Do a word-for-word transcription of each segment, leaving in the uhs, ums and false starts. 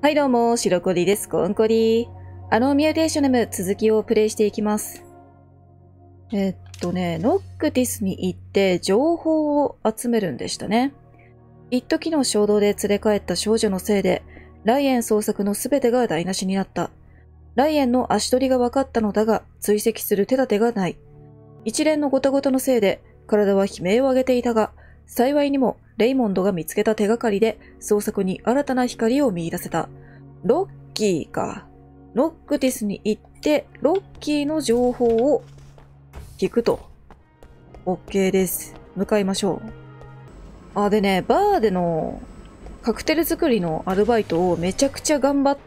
はいどうも、白コリです。コンコリ。あのミューテーションネーム続きをプレイしていきます。えっとね、ノックティスに行って情報を集めるんでしたね。一時の衝動で連れ帰った少女のせいで、ライエン捜索のすべてが台無しになった。ライエンの足取りが分かったのだが、追跡する手立てがない。一連のごたごたのせいで、体は悲鳴を上げていたが、幸いにもレイモンドが見つけた手がかりで捜索に新たな光を見出せた。ロッキーか。ノックティスに行ってロッキーの情報を聞くと。OK です。向かいましょう。あ、でね、バーでのカクテル作りのアルバイトをめちゃくちゃ頑張って、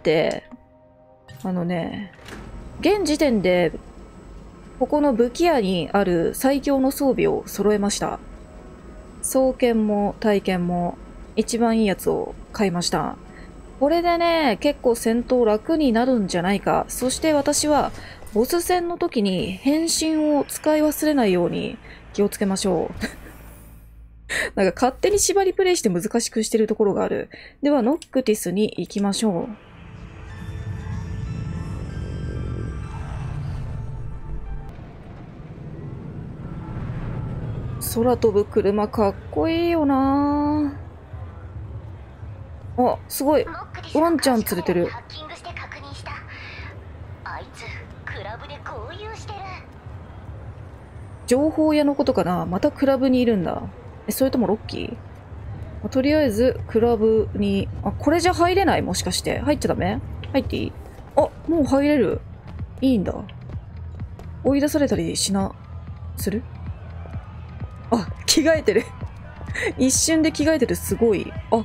あのね、現時点でここの武器屋にある最強の装備を揃えました。双剣も体剣も一番いいやつを買いました。これでね、結構戦闘楽になるんじゃないか。そして私はボス戦の時に変身を使い忘れないように気をつけましょう。なんか勝手に縛りプレイして難しくしてるところがある。ではノックティスに行きましょう。空飛ぶ車かっこいいよなぁ。あ、すごい。ワンちゃん連れてる。情報屋のことかな。またクラブにいるんだ。え、それともロッキー？とりあえず、クラブに、あ、これじゃ入れない？もしかして。入っちゃダメ？入っていい？あ、もう入れる。いいんだ。追い出されたりしな、する？あ、着替えてる。一瞬で着替えてる。すごい。あ、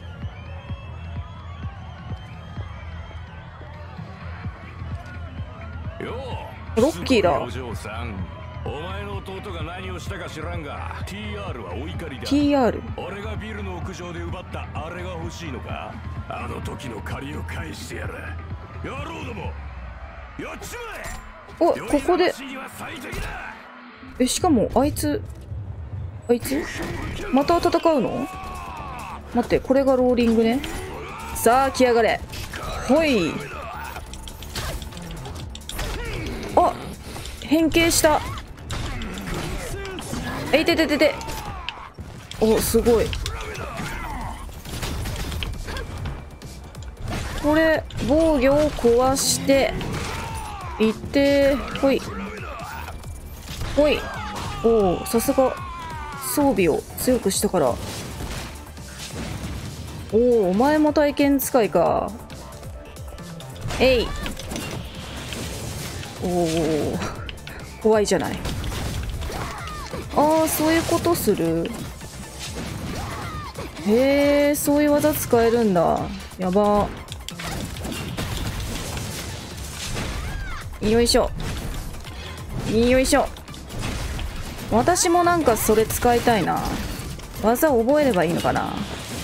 ロッキーだ。 お前の弟が何をしたか知らんが ティーアール はお怒りだ。 ティーアール？ 俺がビルの屋上で奪ったあれが欲しいのか？あの時の借りを返してやる。野郎どもやっちまえ。 お、ここで。え、しかもあいつあいつまた戦うの？待って、これがローリングね。さあ来やがれ。ほい。あ、変形した。えいてててて。お、すごい。これ防御を壊していってほいほい。おお、さすが装備を強くしたから。おお、お前も体験使いか。えい。おお、怖いじゃない。ああ、そういうことする。へえ、そういう技使えるんだ。やば。よいしょ。よいしょ。私もなんかそれ使いたいな。技覚えればいいのかな。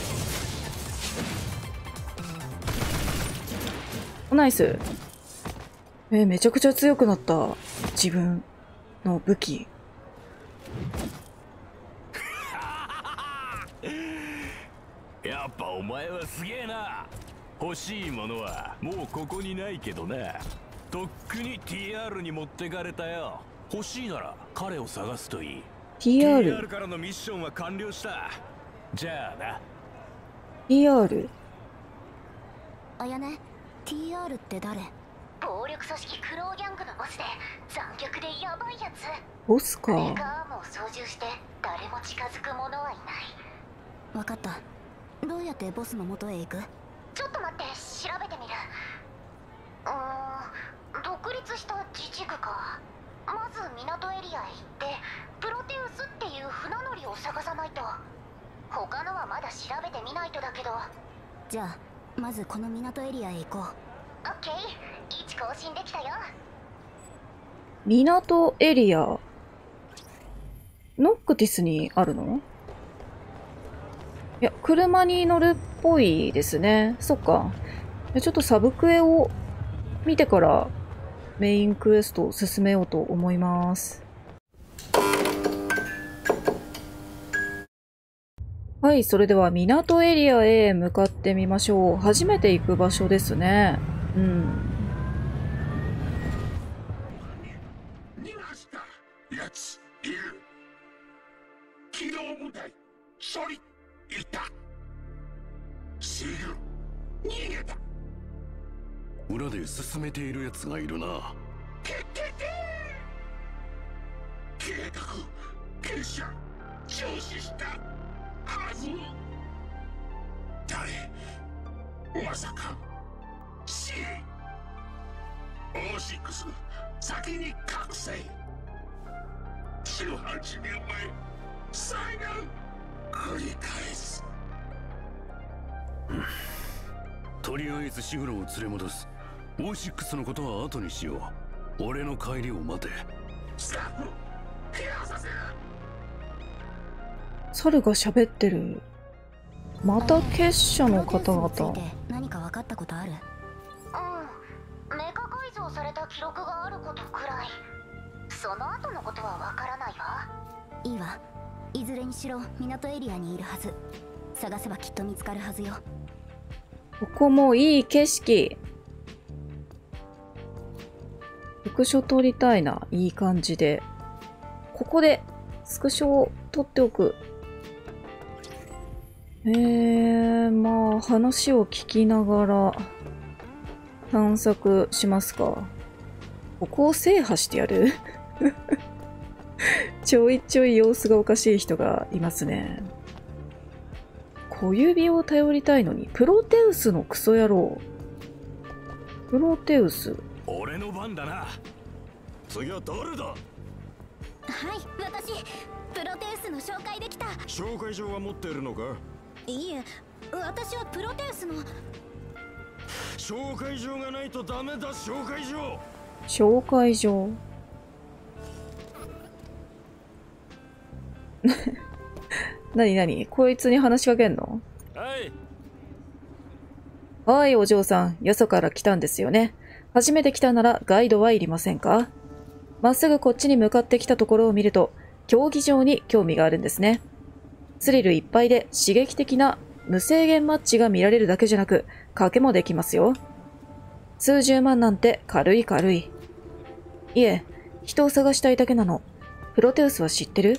ナイス。えー、めちゃくちゃ強くなった。自分の武器。 やっぱお前はすげえな。欲しいものはもうここにないけどな。とっくに ティーアール に持ってかれたよ。欲しいなら彼を探すといい。 ティーアール？ ティーアール からのミッションは完了した。じゃあな。 ティーアール？ あやね、 ティーアール って誰？暴力組織クローギャングのボスで残虐でヤバいやつ。 ボスか。 メカアームを操縦して誰も近づく者はいない。分かった。どうやってボスの元へ行く？ちょっと待って、調べてみる。うーん、独立した自治区か。まず港エリアへ行ってプロテウスっていう船乗りを探さないと。他のはまだ調べてみないとだけど。じゃあまずこの港エリアへ行こう。オッケー、位置更新できたよ。 港エリア。ノックティスにあるの？いや、車に乗るっぽいですね。そっか。ちょっとサブクエを見てからメインクエストを進めようと思います。 はい、それでは港エリアへ向かってみましょう。初めて行く場所ですね。うん。 逃がしたやついる。機動部隊処理いた。シール逃げた。 裏で進めているやつがいるな。 けけけ計画結社中止したはず。誰まさか C オーシックス先に覚醒。じゅうはちねんまえ災難繰り返す。 とりあえずシグロを連れ戻す。オーシックスのことは後にしよう。俺の帰りを待て。 スタッフケアさせる。 猿が喋ってる。また結社の方々。 何か分かったことある？うん、メカ改造された記録があることくらい。その後のことは分からないわ。いいわ。いずれにしろ港エリアにいるはず。探せばきっと見つかるはずよ。 ここもいい景色。スクショ撮りたいな。いい感じで。ここでスクショを撮っておく。えー、まあ話を聞きながら探索しますか。ここを制覇してやるちょいちょい様子がおかしい人がいますね。小指を頼りたいのに、プロテウスのクソ野郎。プロテウス。 俺の番だな。次は誰だ？ はい、私プロテウスの紹介できた。 紹介状は持っているのか？ いいえ、私はプロテウスの。 紹介状がないとダメだ。紹介状。 紹介状。なになに、こいつに話しかけんの？ はい。 はい、お嬢さん。よそから来たんですよね。初めて来たならガイドはいりませんか？まっすぐこっちに向かってきたところを見ると、競技場に興味があるんですね。スリルいっぱいで刺激的な無制限マッチが見られるだけじゃなく、賭けもできますよ。数十万なんて軽い軽い。いえ、人を探したいだけなの。プロテウスは知ってる？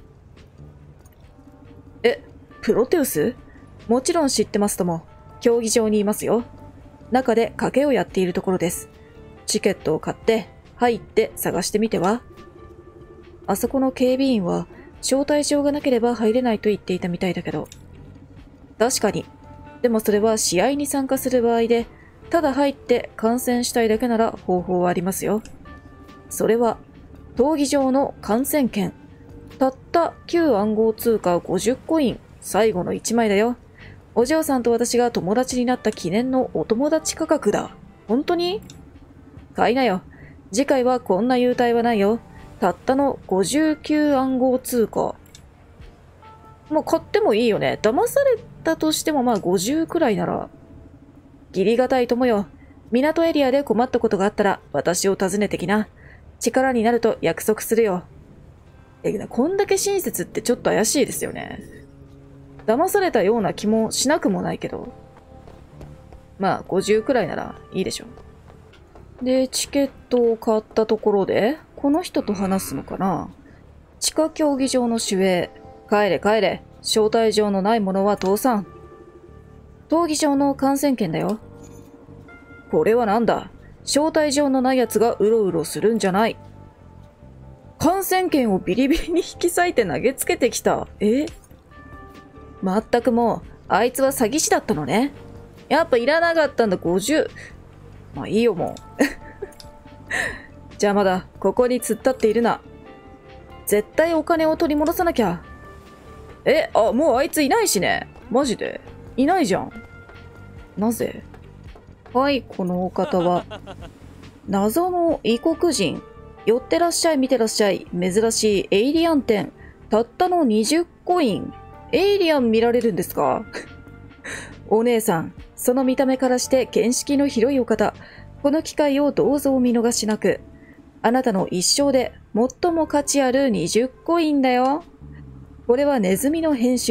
え、プロテウス？もちろん知ってますとも。競技場にいますよ。中で賭けをやっているところです。チケットを買って入って探してみては。あそこの警備員は招待状がなければ入れないと言っていたみたいだけど。確かに。でもそれは試合に参加する場合で、ただ入って観戦したいだけなら方法はありますよ。それは闘技場の観戦券。たった旧暗号通貨ごじゅうコイン。最後のいちまいだよ。お嬢さんと私が友達になった記念のお友達価格だ。本当に？買いなよ。次回はこんな優待はないよ。たったのごじゅうきゅう暗号通貨。もう買ってもいいよね。騙されたとしてもまあごじゅうくらいなら。義理がたい友よ。港エリアで困ったことがあったら私を訪ねてきな。力になると約束するよ。え、こんだけ親切ってちょっと怪しいですよね。騙されたような気もしなくもないけど。まあ、ごじゅうくらいならいいでしょ。で、チケットを買ったところで、この人と話すのかな？地下競技場の守衛。帰れ帰れ。招待状のないものは倒産。闘技場の観戦券だよ。これはなんだ？招待状のない奴がうろうろするんじゃない。観戦券をビリビリに引き裂いて投げつけてきた。え？まったくもう、あいつは詐欺師だったのね。やっぱいらなかったんだ、ごじゅう。まあいいよ、もう。じゃあまだ、ここに突っ立っているな。絶対お金を取り戻さなきゃ。え、あ、もうあいついないしね。マジで。いないじゃん。なぜ？はい、このお方は、謎の異国人。寄ってらっしゃい、見てらっしゃい。珍しいエイリアン店。たったのにじゅうコイン。エイリアン見られるんですか？お姉さん、その見た目からして見識の広いお方。この機会をどうぞお見逃しなく。あなたの一生で最も価値あるにじゅうコインだよ。これはネズミの変種。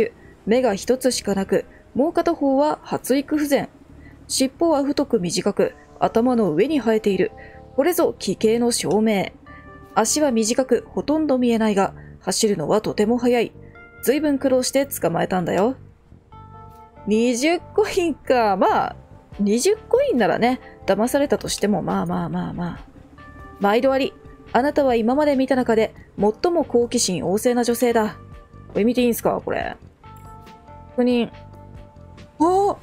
目が一つしかなく、もう片方は発育不全。尻尾は太く短く、頭の上に生えている。これぞ奇形の証明。足は短く、ほとんど見えないが、走るのはとても速い。ずいぶん苦労して捕まえたんだよ。にじゅうコインか。まあ、にじゅうコインならね、騙されたとしても、まあまあまあまあ。毎度あり。あなたは今まで見た中で、最も好奇心旺盛な女性だ。これ見ていいんすかこれ。確認。あ！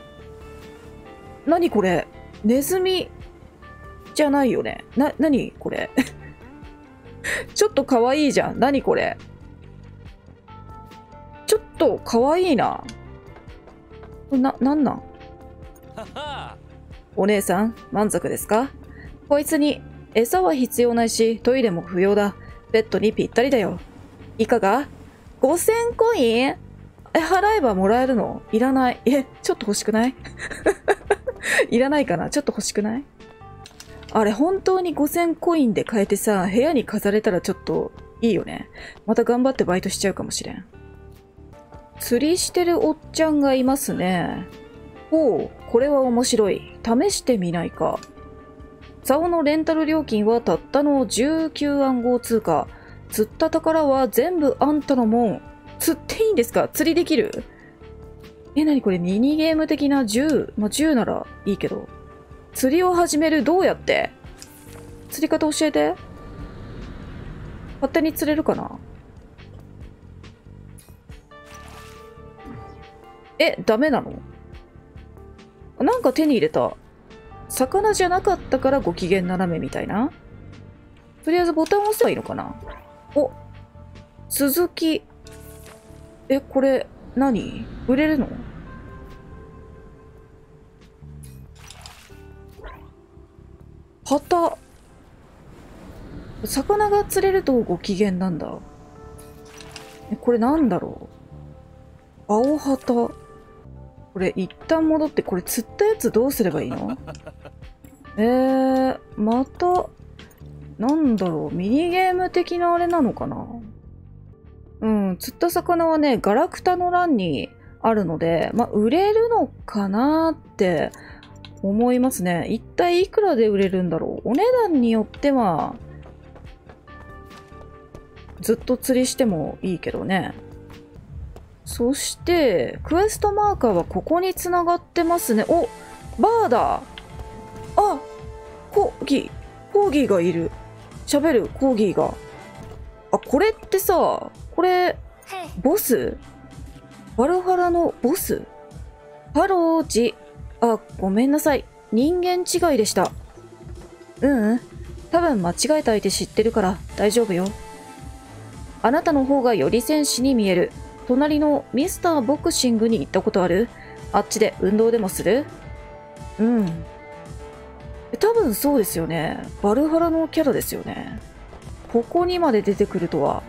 何これ？ネズミじゃないよね。な、なにこれ？ちょっと可愛いじゃん。なにこれ？ちょっと可愛いな。な、なんなん？お姉さん、満足ですか？こいつに餌は必要ないし、トイレも不要だ。ペットにぴったりだよ。いかが？ ごせん コイン？え、払えばもらえるの？いらない。え、ちょっと欲しくない？いらないかな？ちょっと欲しくない？あれ、本当にごせんコインで買えてさ、部屋に飾れたらちょっといいよね。また頑張ってバイトしちゃうかもしれん。釣りしてるおっちゃんがいますね。ほう、これは面白い。試してみないか。竿のレンタル料金はたったのじゅうきゅう暗号通貨。釣った宝は全部あんたのもん。釣っていいんですか？釣りできる？え、なにこれミニゲーム的な銃？まあ、銃ならいいけど。釣りを始める？どうやって？釣り方教えて。勝手に釣れるかな？え、ダメなの？なんか手に入れた。魚じゃなかったからご機嫌斜めみたいな。とりあえずボタンを押せばいいのかな。お、続き。え、これ何？売れるの？旗。魚が釣れるとご機嫌なんだ。え、これなんだろう。青旗。これ一旦戻って、これ釣ったやつどうすればいいの？えー、また、なんだろう、ミニゲーム的なあれなのかな？うん、釣った魚はね、ガラクタの欄にあるので、まあ、売れるのかなって思いますね。一体いくらで売れるんだろう。お値段によっては、ずっと釣りしてもいいけどね。そして、クエストマーカーはここに繋がってますね。お、バーだ。あ、コーギー、コーギーがいる。喋るコーギーが。あ、これってさ、これ、ボス？バルハラのボス？ハロージ。あ、ごめんなさい。人間違いでした。ううん。多分間違えた相手知ってるから大丈夫よ。あなたの方がより戦士に見える。隣のミスターボクシングに行ったことある？あっちで運動でもする？うん。多分そうですよね。バルハラのキャラですよね。ここにまで出てくるとは。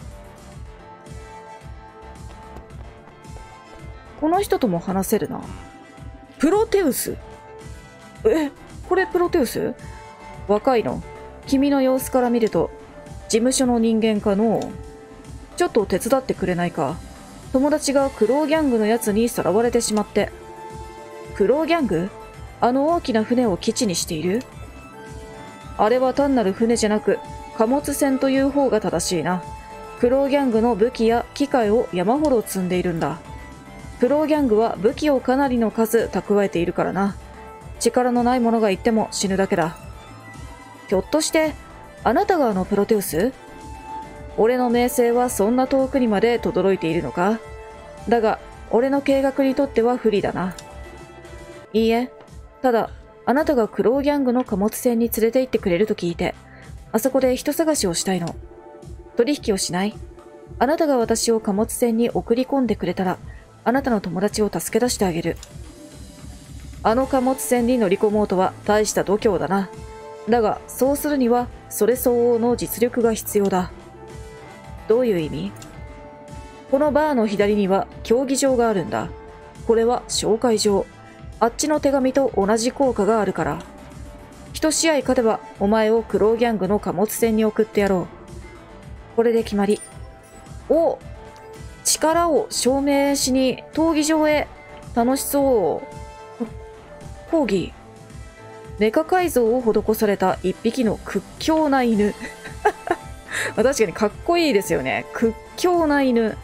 この人とも話せるな。プロテウス。え、これプロテウス？若いの。君の様子から見ると、事務所の人間かの。ちょっと手伝ってくれないか。友達がクローギャングのやつにさらわれてしまって。クローギャング？あの大きな船を基地にしている？あれは単なる船じゃなく、貨物船という方が正しいな。クローギャングの武器や機械を山ほど積んでいるんだ。クローギャングは武器をかなりの数蓄えているからな。力のない者が言っても死ぬだけだ。ひょっとして、あなたがあのプロテウス？俺の名声はそんな遠くにまで轟いているのか？だが、俺の計画にとっては不利だな。いいえ、ただ、あなたがクローギャングの貨物船に連れて行ってくれると聞いて、あそこで人探しをしたいの。取引をしない？あなたが私を貨物船に送り込んでくれたら、あなたの友達を助け出してあげる。あの貨物船に乗り込もうとは大した度胸だな。だが、そうするには、それ相応の実力が必要だ。どういう意味？このバーの左には競技場があるんだ。これは紹介状。あっちの手紙と同じ効果があるから。一試合勝てば、お前をクローギャングの貨物船に送ってやろう。これで決まり。お！ 力を証明しに闘技場へ。楽しそう。講義。メカ改造を施された一匹の屈強な犬。確かにかっこいいですよね。屈強な犬。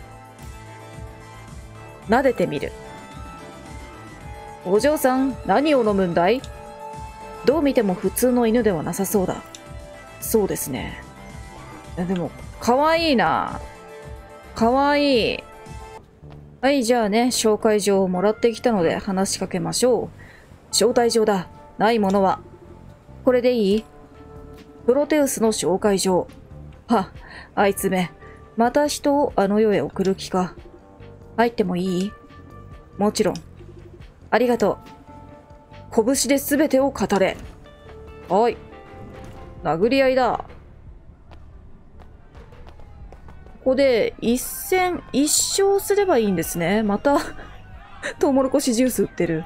撫でてみる。お嬢さん、何を飲むんだい？どう見ても普通の犬ではなさそうだ。そうですね。でも、かわいいな。かわいい。はい、じゃあね、紹介状をもらってきたので話しかけましょう。招待状だ。ないものは。これでいい？プロテウスの紹介状。は、あいつめ。また人をあの世へ送る気か。入ってもいい？もちろん。ありがとう。拳で全てを語れ。はい。殴り合いだ。ここで一戦一勝すればいいんですね。またトウモロコシジュース売ってる。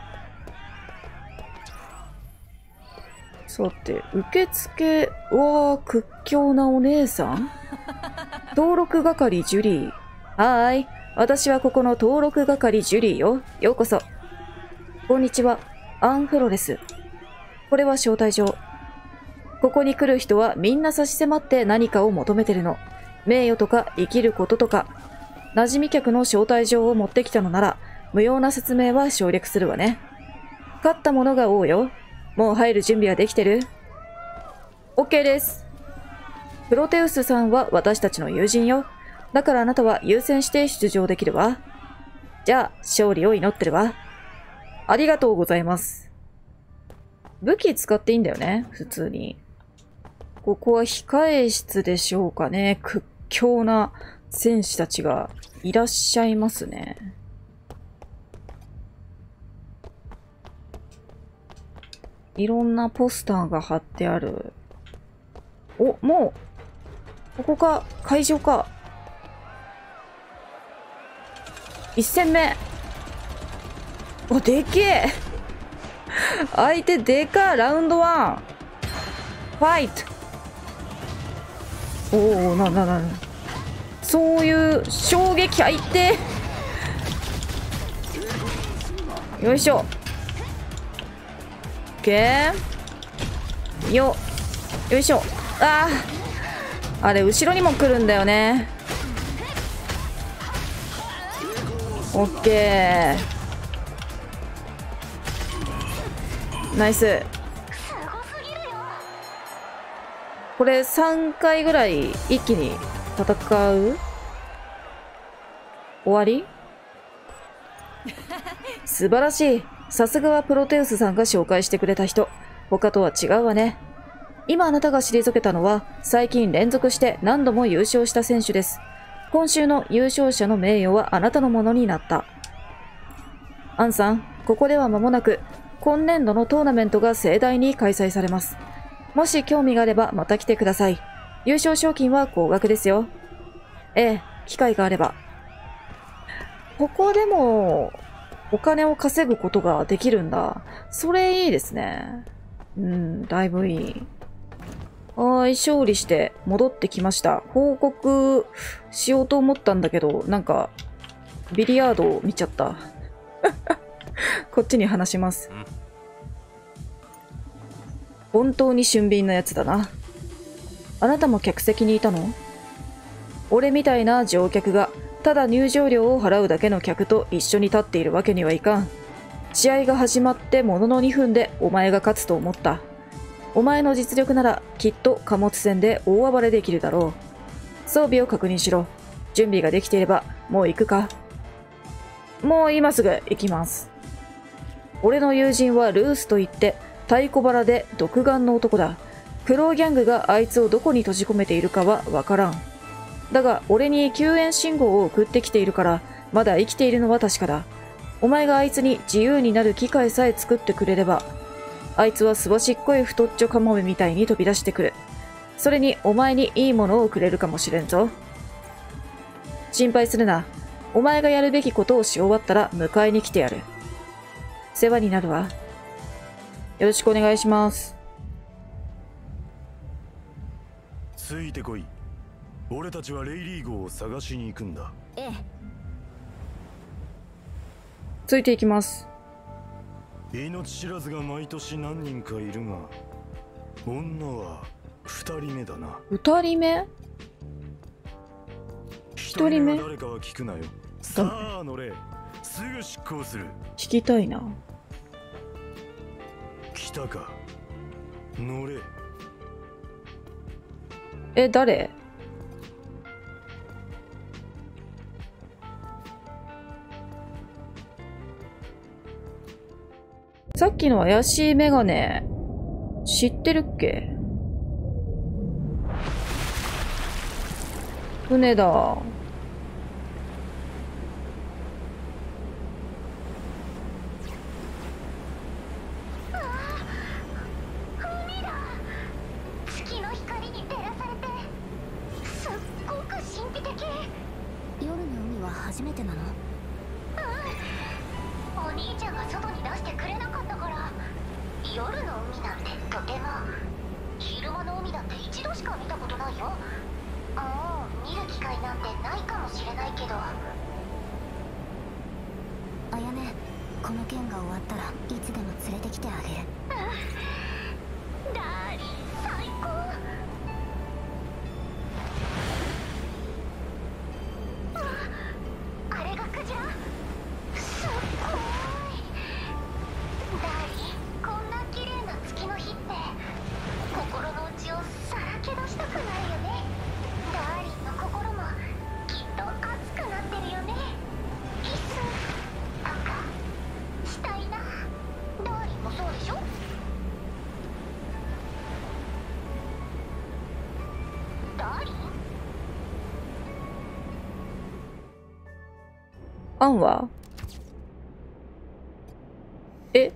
さて、受付は屈強なお姉さん？登録係ジュリー。はーい。私はここの登録係ジュリーよ。ようこそ。こんにちは。アンフロレス。これは招待状。ここに来る人はみんな差し迫って何かを求めてるの。名誉とか生きることとか。馴染み客の招待状を持ってきたのなら、無用な説明は省略するわね。勝ったものが多いよ。もう入る準備はできてる？ OK です。プロテウスさんは私たちの友人よ。だからあなたは優先して出場できるわ。じゃあ、勝利を祈ってるわ。ありがとうございます。武器使っていいんだよね、普通に。ここは控え室でしょうかね。屈強な戦士たちがいらっしゃいますね。いろんなポスターが貼ってある。お、もう、ここか、会場か。一戦目。お、でけえ。相手でかい。ラウンドワン。ファイト。おお、な、な、な、そういう衝撃相手。よいしょ。オッケー。よ、よいしょ。ああ。あれ、後ろにも来るんだよね。オッケー。ナイス。これさんかいぐらい一気に戦う？終わり？素晴らしい。さすがはプロテウスさんが紹介してくれた人。他とは違うわね。今あなたが退けたのは最近連続して何度も優勝した選手です。今週の優勝者の名誉はあなたのものになった。アンさん、ここでは間もなく今年度のトーナメントが盛大に開催されます。もし興味があればまた来てください。優勝賞金は高額ですよ。ええ、機会があれば。ここでもお金を稼ぐことができるんだ。それいいですね。うん、だいぶいい。はーい、勝利して戻ってきました。報告しようと思ったんだけど、なんかビリヤードを見ちゃった。こっちに話します。本当に俊敏なやつだな。あなたも客席にいたの？俺みたいな乗客がただ入場料を払うだけの客と一緒に立っているわけにはいかん。試合が始まってもののにふんでお前が勝つと思った。お前の実力ならきっと貨物船で大暴れできるだろう。装備を確認しろ。準備ができていればもう行くか？もう今すぐ行きます。俺の友人はルースといって太鼓腹で独眼の男だ。クローギャングがあいつをどこに閉じ込めているかはわからん。だが俺に救援信号を送ってきているからまだ生きているのは確かだ。お前があいつに自由になる機会さえ作ってくれれば、あいつはすばしっこい太っちょカモメみたいに飛び出してくる。それにお前にいいものをくれるかもしれんぞ。心配するな。お前がやるべきことをし終わったら迎えに来てやる。世話になるわ。よろしくお願いします。 ついてこい。俺たちはレイリー号を探しに行くんだ。 ええ、 ついていきます。 命知らずが毎年何人かいるが、女は二人目だな。 二人目？一人目？ 誰かは聞くなよ。さあ乗れ。すぐ執行する。 聞きたいな。 来たか。乗れ。 え、誰？さっきの怪しいメガネ、知ってるっけ？船だ。 月の光に照らされてすっごく神秘的。夜の海は初めてなの？うん、お兄ちゃんが外に出してくれなかったから。夜の海なんてとても。昼間の海だって一度しか見たことないよ。ああ、見る機会なんてないかもしれないけど。あやね、この件が終わったらいつでも連れてきてあげる。うん、ダーリン最高。あ、あれがクジラ。すっごい。ダーリン、こんな綺麗な月の日って心の内をさらけ出したくなるよね。ダーリンの心もきっと熱くなってるよね。キスとかしたいな。ダーリンもそうでしょ？ダーリン？ アンは？え？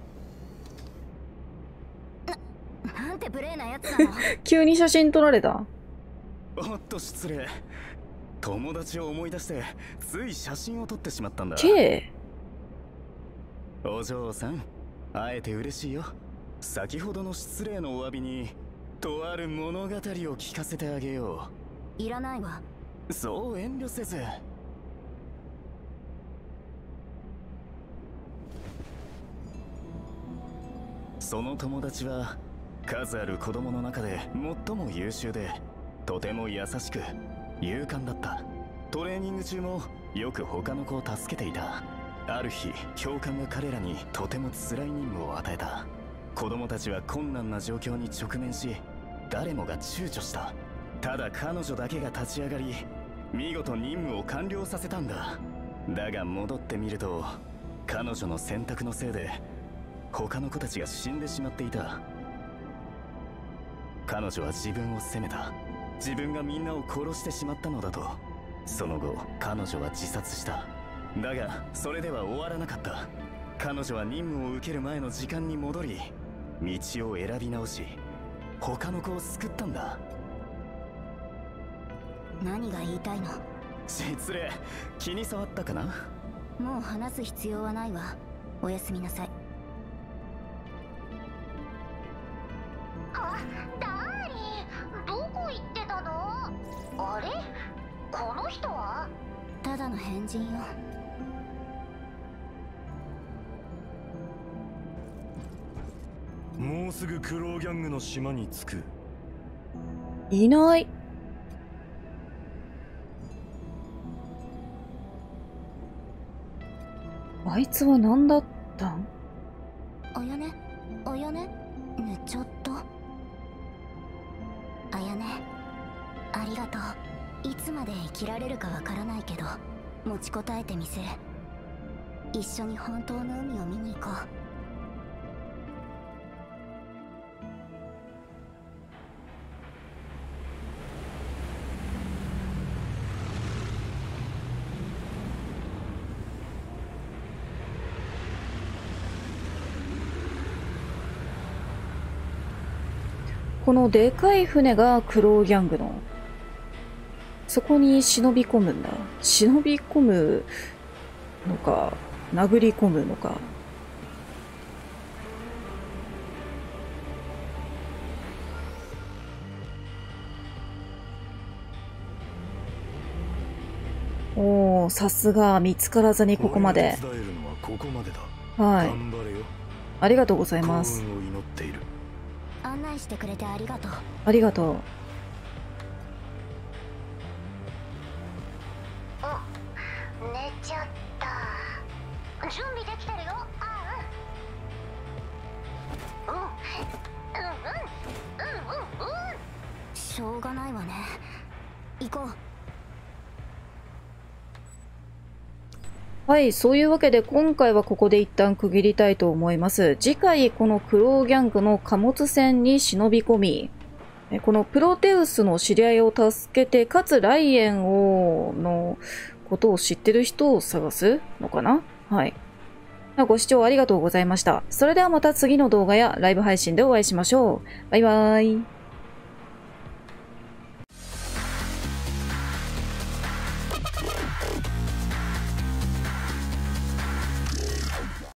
なんて無礼なやつなの。 急に写真撮られた。 おっと失礼。友達を思い出してつい写真を撮ってしまったんだ。 K？ お嬢さん、会えて嬉しいよ。先ほどの失礼のお詫びにとある物語を聞かせてあげよう。いらないわ。 そう遠慮せず。その友達は数ある子供の中で最も優秀で、とても優しく勇敢だった。トレーニング中もよく他の子を助けていた。ある日、教官が彼らにとても辛い任務を与えた。子供たちは困難な状況に直面し、誰もが躊躇した。ただ彼女だけが立ち上がり、見事任務を完了させたんだ。だが戻ってみると、彼女の選択のせいで他の子たちが死んでしまっていた。彼女は自分を責めた。自分がみんなを殺してしまったのだと。その後彼女は自殺した。だがそれでは終わらなかった。彼女は任務を受ける前の時間に戻り、道を選び直し、他の子を救ったんだ。 何が言いたいの？ 失礼。気に障ったかな？ もう話す必要はないわ。おやすみなさい。あ、ダーリン、どこ行ってたの？あれ？この人は？ただの変人よ。 もうすぐクローギャングの島に着く。 いない。あいつは何だったん？ あやね、あやね、ねちょっと。あやね、ありがとう。いつまで生きられるかわからないけど、持ちこたえてみせる。一緒に本当の海を見に行こう。 このでかい船がクローギャングの。そこに忍び込むんだ。忍び込むのか、殴り込むのか。おー、さすが見つからずにここまで。 伝えるのはここまでだ。 はい。 頑張れよ。 ありがとうございます。 幸運を祈っている。 案内してくれてありがとう。 ありがとう。 うん、寝ちゃった。準備できてるよ。あうん。うん。うんうんうんうんうん。しょうがないわね。行こう。 はい、そういうわけで今回はここで一旦区切りたいと思います。次回このクローギャングの貨物船に忍び込み、このプロテウスの知り合いを助けて、かつ雷炎王のことを知ってる人を探すのかな？はい。ご視聴ありがとうございました。それではまた次の動画やライブ配信でお会いしましょう。バイバーイ。